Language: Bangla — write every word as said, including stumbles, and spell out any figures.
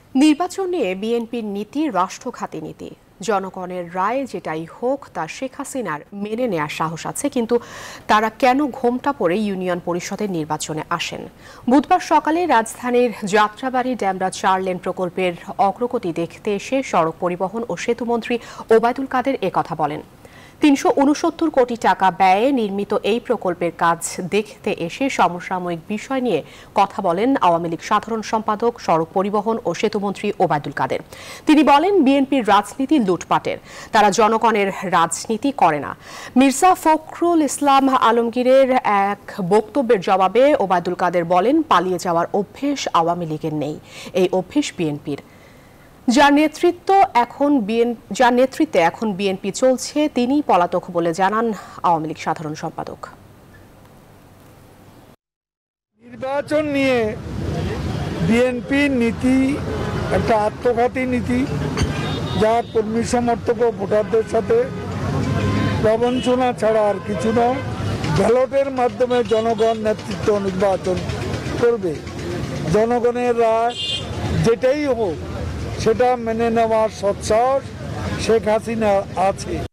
নির্বাচন নিয়ে বিএনপির নীতি রাষ্ট্রঘাতী নীতি। জনগণের রায় যেটাই হোক তা শেখ হাসিনার মেনে নেওয়ার সাহস আছে, কিন্তু তারা কেন ঘোমটা পড়ে ইউনিয়ন পরিষদের নির্বাচনে আসেন? বুধবার সকালে রাজধানীর যাত্রাবাড়ি ড্যামরা চার লেন প্রকল্পের অগ্রগতি দেখতে এসে সড়ক পরিবহন ও সেতুমন্ত্রী ওবায়দুল কাদের একথা বলেন। তিনশো উনসত্তর কোটি টাকা ব্যয়ে নির্মিত এই প্রকল্পের কাজ দেখতে এসে সমসাময়িক বিষয় নিয়ে কথা বলেন আওয়ামী লীগ সাধারণ সম্পাদক, সড়ক পরিবহন ও সেতুমন্ত্রী ওবায়দুল কাদের। তিনি বলেন, বিএনপির রাজনীতি লুটপাটের, তারা জনগণের রাজনীতি করে না। মির্জা ফখরুল ইসলাম আলমগীরের এক বক্তব্যের জবাবে ওবায়দুল কাদের বলেন, পালিয়ে যাওয়ার অভ্যেস আওয়ামী লীগের নেই, এই অভ্যেস বিএনপির। যার নেতৃত্ব এখন যার নেতৃত্বে এখন বিএনপি চলছে তিনি পলাতক বলে জানান আওয়ামী লীগ সাধারণ সম্পাদক। নির্বাচন নিয়ে বিএনপির নীতি একটা আত্মঘাতী নীতি, যা কর্মী সমর্থক ও ভোটারদের সাথে প্রবঞ্চনা ছাড়া আর কিছু নয়। ব্যালটের মাধ্যমে জনগণ নেতৃত্ব নির্বাচন করবে। জনগণের রায় যেটাই হোক সেটা মেনে নেওয়ার সৎসাহস শেখ হাসিনা আছে।